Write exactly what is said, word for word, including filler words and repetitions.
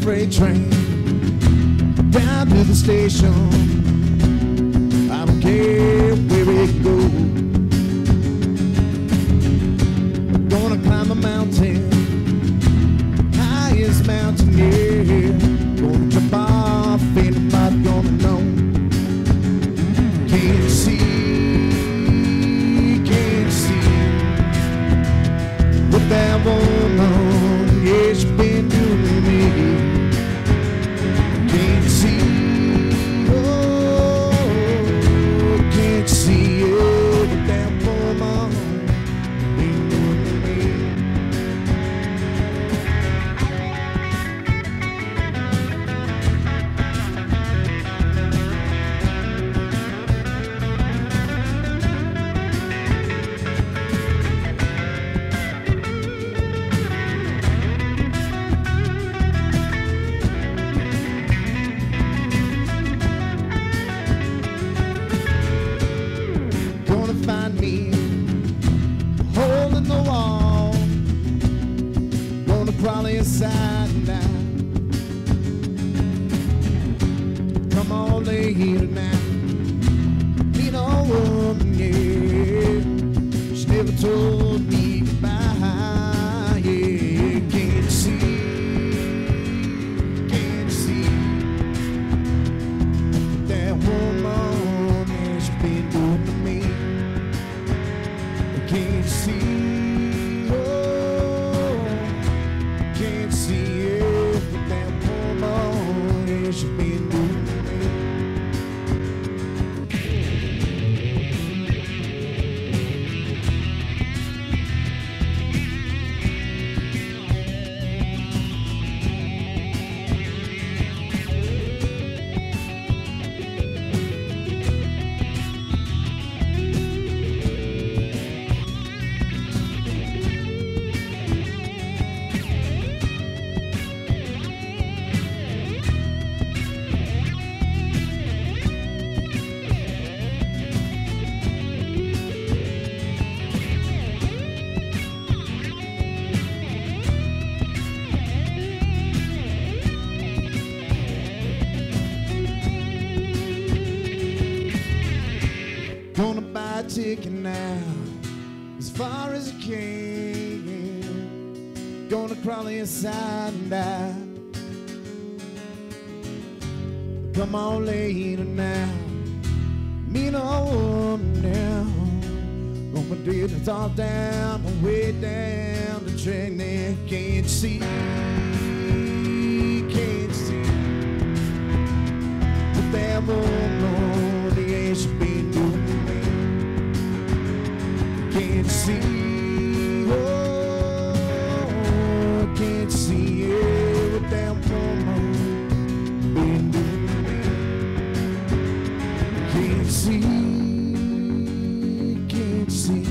freight train down to the station. I don't care where it goes. I'm gonna climb a mountain, highest mountain, yeah. Gonna jump off, ain't nobody gonna know. Can't see, can't see what that woman, yeah, she been doing to me. Can't see, oh, can't see, yeah, what that woman been doing to me. Find me a hole in the wall, gonna crawl inside and down. Come on, lady, tonight. Need a woman, yeah. She never told me goodbye, yeah. Can't see, can't see that woman, yeah, she been doing to me. Can't see, oh, can't see it, but that woman, yeah, she been doing to me. Gonna buy a ticket now, as far as I can. Gonna crawl inside and die. Come on, later now. Me no woman now. Gonna do it all down, my way down the track there. Can't see, can't see. But that woman, the ain't she been doing. Can't see, oh, can't see it, what that woman been doing to me. Can't see, can't see.